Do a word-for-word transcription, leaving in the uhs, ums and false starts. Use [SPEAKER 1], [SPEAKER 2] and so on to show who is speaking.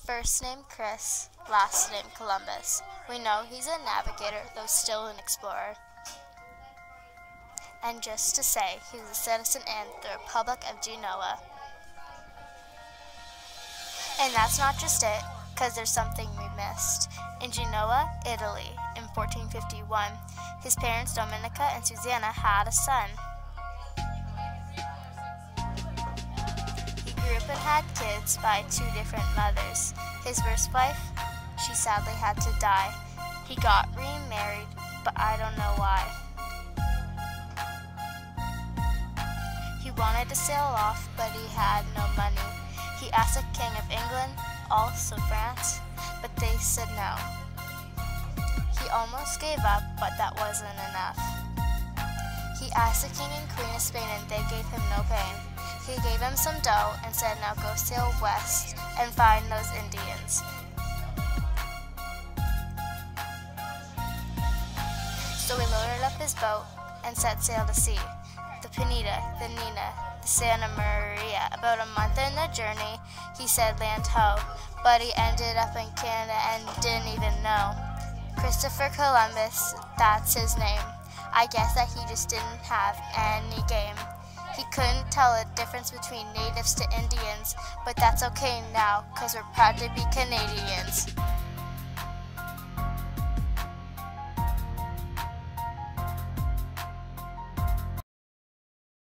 [SPEAKER 1] First name Chris, last name Columbus. We know he's a navigator, though still an explorer. And just to say, he's a citizen in the Republic of Genoa. And that's not just it, because there's something we missed. In Genoa, Italy, in fourteen fifty-one, his parents Domenica and Susanna had a son. He grew up and had kids by two different mothers. His first wife, she sadly had to die. He got remarried, but I don't know why. He wanted to sail off, but he had no money. He asked the King of England, also France, but they said no. He almost gave up, but that wasn't enough. He asked the King and Queen of Spain, and they gave him no pain. He gave him some dough and said, now go sail west and find those Indians. So he loaded up his boat and set sail to sea. The Pineda, the Nina, the Santa Maria. About a month in the journey, he said land ho, but he ended up in Canada and didn't even know. Christopher Columbus, that's his name. I guess that he just didn't have any game. He couldn't tell the difference between natives to Indians, but that's okay now, cause we're proud to be Canadians.